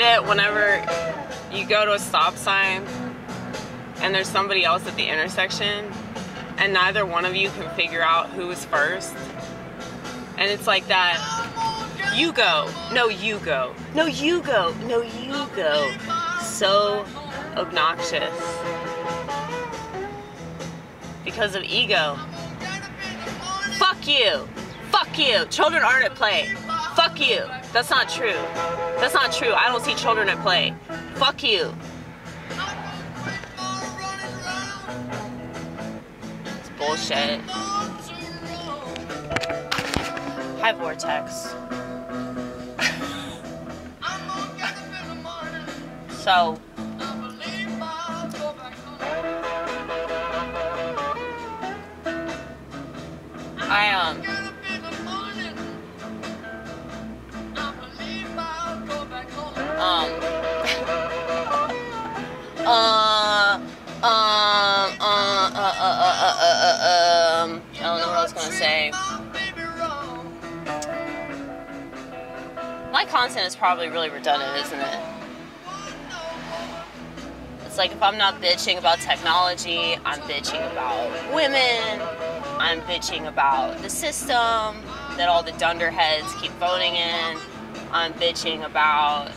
hate it whenever you go to a stop sign and there's somebody else at the intersection and neither one of you can figure out who was first. And it's like that, you go, no you go, no you go, no you go. So obnoxious. Because of ego. Fuck you. Fuck you. Children aren't at play. Fuck you. That's not true. That's not true. I don't see children at play. Fuck you. It's bullshit. High vortex. So, I don't know what I was gonna say. My content is probably really redundant, isn't it? It's like if I'm not bitching about technology, I'm bitching about women, I'm bitching about the system that all the dunderheads keep voting in, I'm bitching about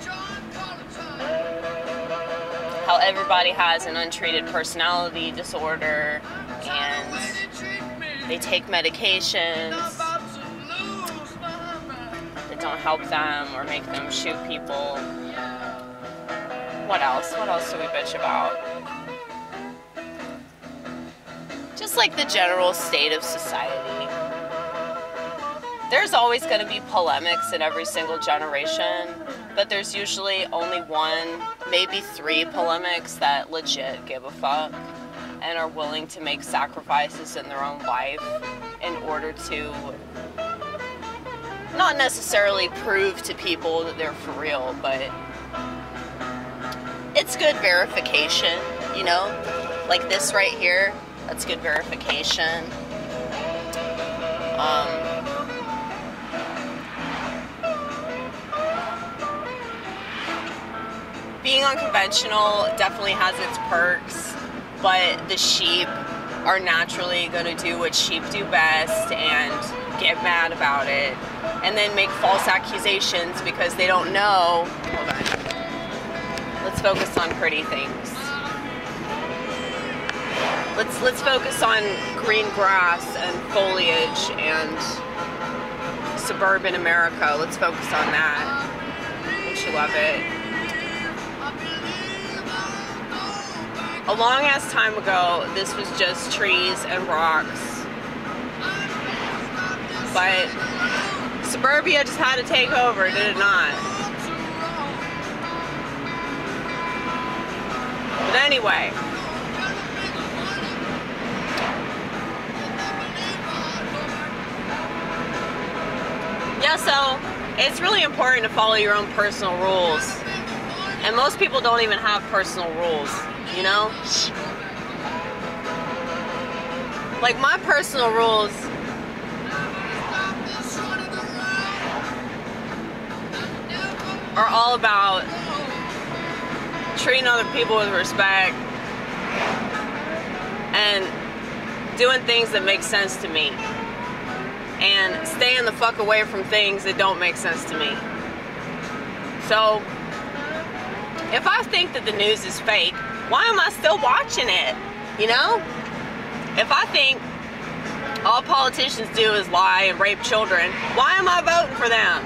how everybody has an untreated personality disorder and they take medications that don't help them or make them shoot people. What else? What else do we bitch about? Just like the general state of society. There's always going to be polemics in every single generation, but there's usually only one, maybe 3 polemics that legit give a fuck and are willing to make sacrifices in their own life in order to not necessarily prove to people that they're for real, but it's good verification, you know? Like this right here, that's good verification. Being unconventional definitely has its perks, but the sheep are naturally going to do what sheep do best and get mad about it, and then make false accusations because they don't know. Hold on. Let's focus on pretty things. Let's focus on green grass and foliage and suburban America. Let's focus on that. Don't you love it? A long ass time ago, this was just trees and rocks. But suburbia just had to take over, did it not? But anyway. Yeah, so it's really important to follow your own personal rules. And most people don't even have personal rules, you know? Like my personal rules are all about treating other people with respect and doing things that make sense to me and staying the fuck away from things that don't make sense to me. So if I think that the news is fake, why am I still watching it? You know? If I think all politicians do is lie and rape children, why am I voting for them?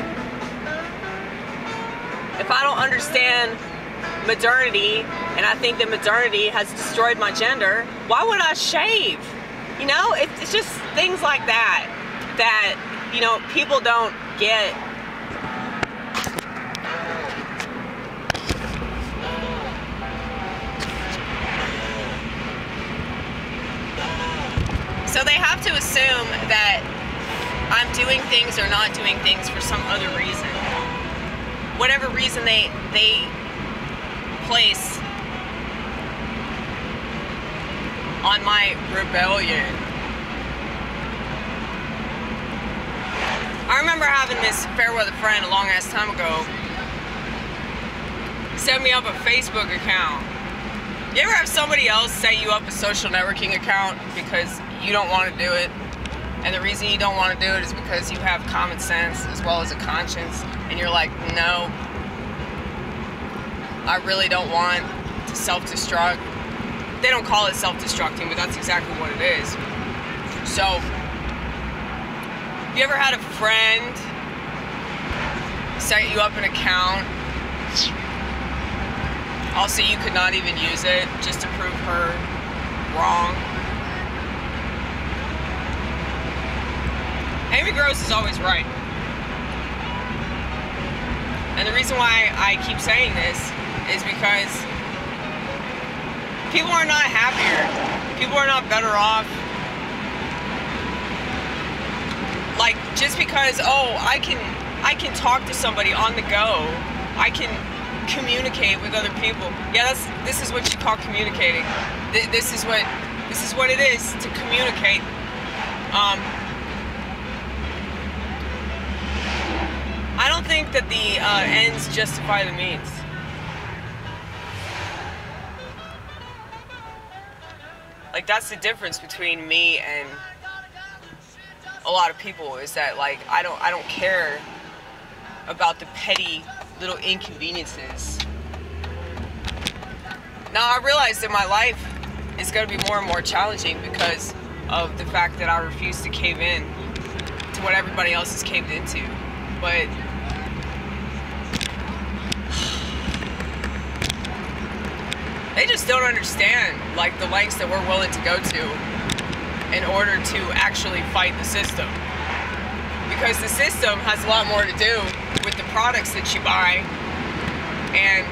If I don't understand modernity and I think that modernity has destroyed my gender, why would I shave? You know, it's just things like that you know, people don't get. So they have to assume that I'm doing things or not doing things for some other reason. Whatever reason they place on my rebellion. I remember having this fair weather friend a long ass time ago set me up a Facebook account. You ever have somebody else set you up a social networking account because you don't want to do it? And the reason you don't want to do it is because you have common sense as well as a conscience. And you're like, no, I really don't want to self-destruct. They don't call it self-destructing, but that's exactly what it is. So, you ever had a friend set you up an account? Also, you could not even use it just to prove her wrong. Amy Gross is always right. And the reason why I keep saying this is because people are not happier. People are not better off. Like, just because, oh, I can talk to somebody on the go. I can communicate with other people. Yeah, this is what you call communicating. This is what it is to communicate. I don't think that the ends justify the means. Like, that's the difference between me and a lot of people, is that, like, I don't care about the petty little inconveniences. Now, I realize that my life is going to be more and more challenging because of the fact that I refuse to cave in to what everybody else has caved into. But they just don't understand, like, the lengths that we're willing to go to in order to actually fight the system. Because the system has a lot more to do with the products that you buy and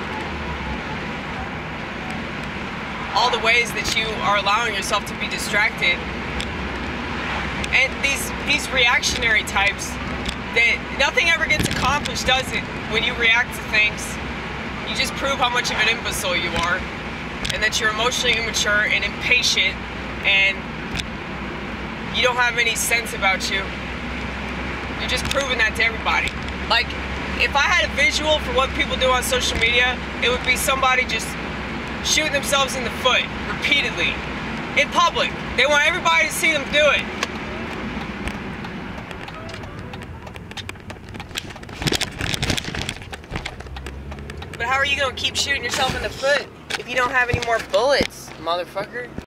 all the ways that you are allowing yourself to be distracted. And these reactionary types, that nothing ever gets accomplished, does it? When you react to things, you just prove how much of an imbecile you are, and that you're emotionally immature and impatient, and you don't have any sense about you. You're just proving that to everybody. Like, if I had a visual for what people do on social media, it would be somebody just shooting themselves in the foot repeatedly in public. They want everybody to see them do it. But how are you gonna keep shooting yourself in the foot if you don't have any more bullets, motherfucker?